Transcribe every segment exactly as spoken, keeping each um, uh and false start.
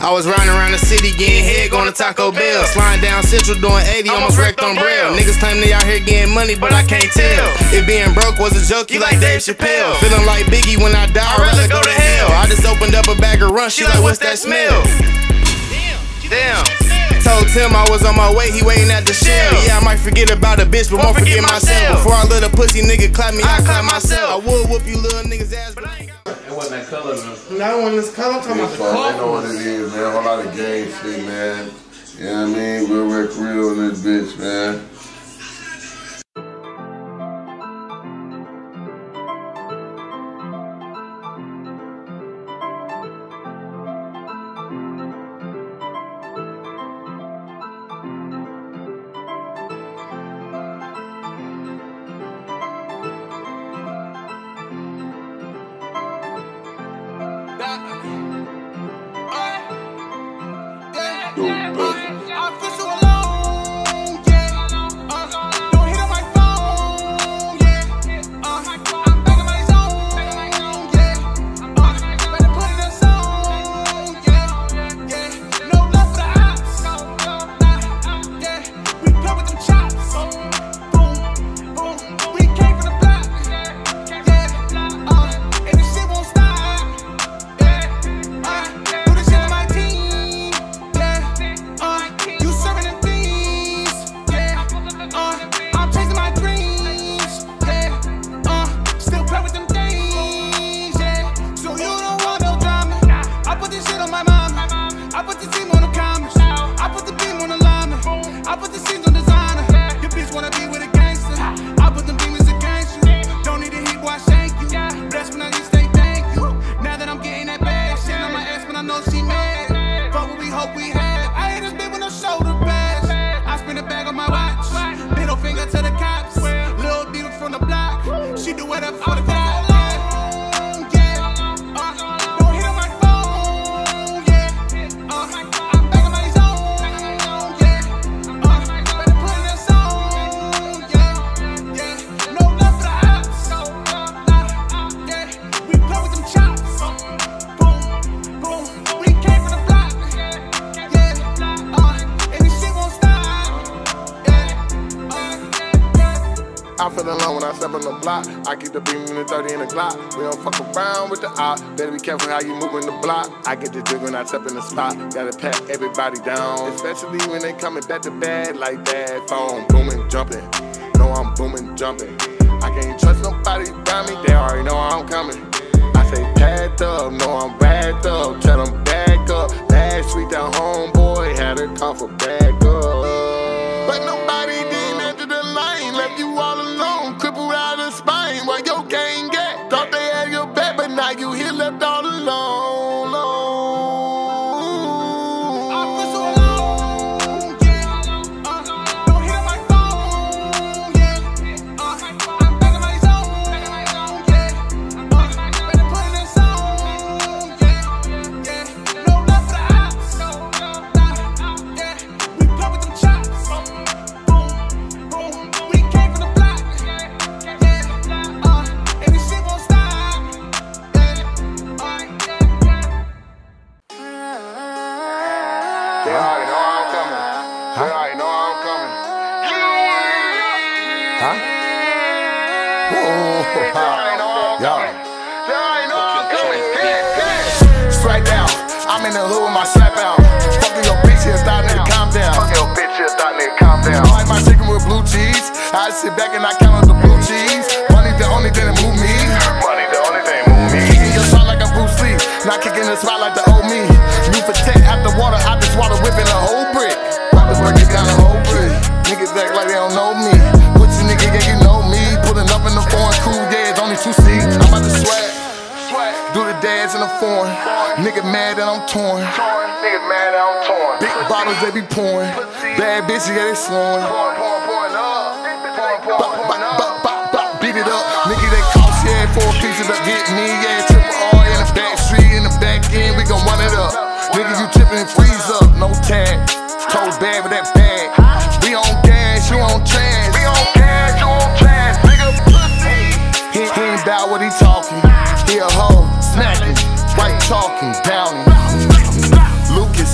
I was riding around the city getting head, going to Taco Bell. Sliding down Central doing eighty, almost wrecked on Braille. Niggas claim they out here getting money, but I can't tell. If being broke was a joke, you like Dave Chappelle. Feeling like Biggie when I die, I'd rather go to hell. I just opened up a bag of Run, she like, what's that smell? Damn. Told Tim I was on my way, he waiting at the shell. Yeah, I might forget about a bitch, but won't forget myself. Before I let a pussy nigga clap me, I clap myself. I would whoop you little niggas ass, but I ain't got. It wasn't that color, man. No, when this color, I'm talking about the color. They know what it is, man. A whole lot of gang shit, man. You know what I mean? Real Rick Real in this bitch, man. I feel alone when I step on the block. I keep the beam in the thirty in the Glock. We don't fuck around with the op. Better be careful how you move in the block. I get the jig when I step in the spot. Gotta pat everybody down, especially when they coming back to bed like that. Phone booming, jumping. No, I'm booming, jumping. I can't trust nobody around me. They already know I'm coming. I say packed up, no, I'm backed up. Tell them back up. Last week that homeboy had her come for back up. But nobody didn't enter the lane. Left you all alone, crippled out of spine. While your gang get, thought they had your back, but now you here left all alone. alone. I feel so alone, yeah. Uh, don't hit on my phone, yeah. Uh, I'm back in my zone, yeah. Uh, better put in a song, yeah. Yeah, no love for the ops, yeah. We play with them chops, boom, boom. We came from the block, yeah. Uh, and this shit won't stop, yeah. Uh, They already know I'm coming. They already know I'm coming. Huh? Whoa, y'all. They already know I'm coming. Straight down. I'm in the hood with my slap out. Fucking your bitch here, start nigga, calm down. Fucking your bitch here, start nigga, calm down. I like my chicken with blue cheese. I sit back and I count up the blue cheese. Money the only thing that move me. Money the only thing that move me. Kicking your spot like I'm Bruce Lee. Not kicking the spot like the old me. You protect after water, I just water whipping a whole brick. About to break it down a whole brick. Niggas act like they don't know me. Put you nigga, yeah, you know me. Pulling up in the foreign cool, yeah, it's only two seats. I'm about to swag. Do the dance in the foreign. Nigga mad that I'm torn. Nigga mad that I'm torn. Big bottles they be pouring. Bad bitches, yeah, they slowing. Beat it up. Nigga, they cost, yeah, four pieces up. Get me, yeah, triple R in the back street, in the back end, we gon' run it up. Nigga, you trippin' and freeze up. No tag. Told bad with that bag. We on gas, you on trans. We on gas, you on trans. Nigga, pussy. He, he ain't about what he talking. He a hoe, snacking, white talking, downing. Lucas,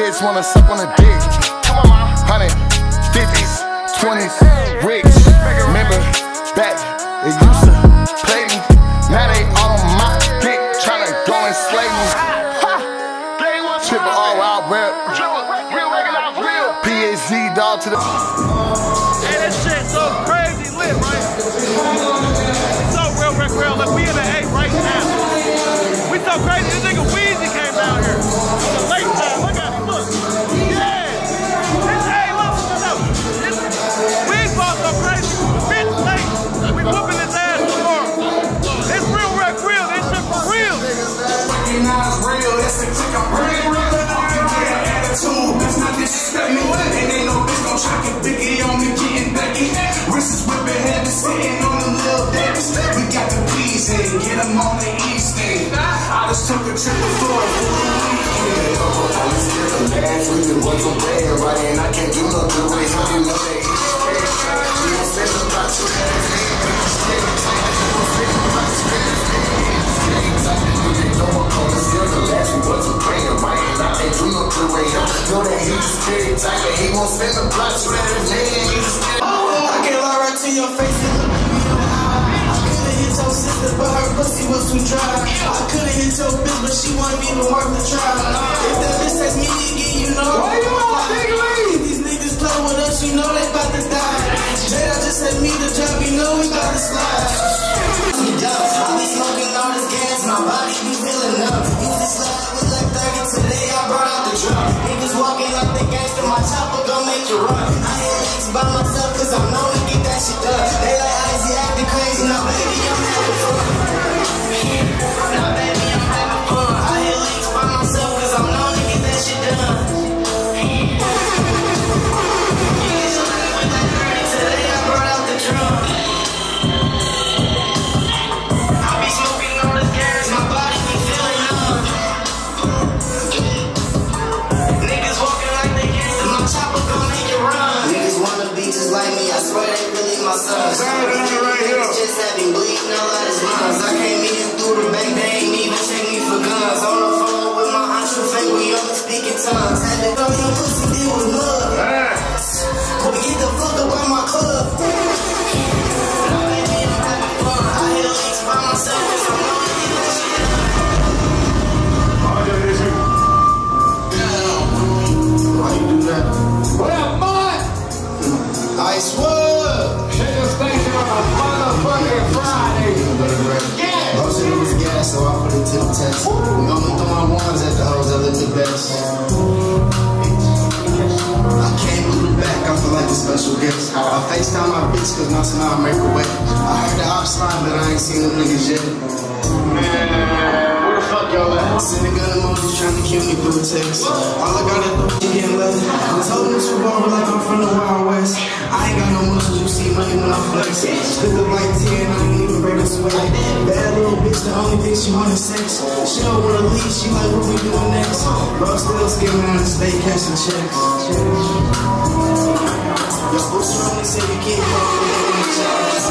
bitch wanna suck on a dick. Come on, ma. Hundred, fifties, twenties, rich. Remember back, they used to play me. Now they all on my dick, tryna go and slay me. Ha! Triple all out rep. Real recognize real. P A Z dog to the. Hey, that shit so crazy lit, right? So real, real, real. Look, we in the A right now. We so crazy. This nigga Weezy came down here. The late time. Look at him. Look. Yeah. This hey, look, look, look. This Weezy ball so crazy. The bitch late. We whooping his ass tomorrow. It's real, real, real. This shit for real. Recognize real. That's the click. I'm real, real. Attitude. That's not disrespect me. And ain't no bitch gon' try to biggie on me getting Becky. Wrists whipping heavy, sitting on them little daddies. We got the peas in, get them on the east end. I just took a trip to Florida for the weekend. Last week it was a bad right, and I can't do no good way. How you know that each day? She don't spend about two hands. Last week was a prayer, right? And I can't do no good way. Know that he just carry tight, and he won't spend the block. So that his name, he just carry. I can't lie right to your face and look me in the eye. I could've hit your sister, but her pussy was too dry. I could've hit your bitch, but she wasn't even worth the try. If that bitch text me again, you know. Why you on, big league? These niggas play with us, you know they bout to die. Jada just sent me the job, you know we bout to slide. I be smoking all this gas, my body be filling up. Used to slide with like thirty, today I brought out the drum. Niggas walking like the gangster, my chopper gon' make you run. I hit X by myself, cause I'm known to get that shit done. They like Izzy acting crazy, now baby I'm having fun. Now baby I'm having fun. I hit X by myself, cause I'm known to get that shit done. Niggas slide with like thirty, today I brought out the drum. Just like me, I swear they really my sons. Niggas just having bleeding all out his lungs. I came in through the back, they ain't even check me for guns. On the phone with my aunt, you fake, we only speaking tongues. Had to throw your pussy, deal with love. Boy, get the fuck up out my club. Now baby, I'm having fun. I hit links by myself, cause I'm known to get that shit done. Why you do that? What up, boy? Ice Wood! Chicken station on a motherfucking Friday! Yeah! Most of it was gas, so I put it to the test. We only throw my ones at the hoes that look the best. I came through the back, I feel like a special guest. I FaceTime my bitch, cause now somehow I make her wet. I heard the ops line, but I ain't seen them niggas yet. Man, where the fuck y'all at? Send a gun emoji trying to kill me through text. All I gotta do is get left. I told them to revolver like I'm from the Wild West. I ain't got no muscles, you see money when I flex. Spit the like ten, I ain't even break a sweat. Bad little bitch, the only thing she want is sex. She don't wanna leave, she like what we doing next. Bro, still skimming on the stay cashing checks. Your boots only say you can't go in the checks.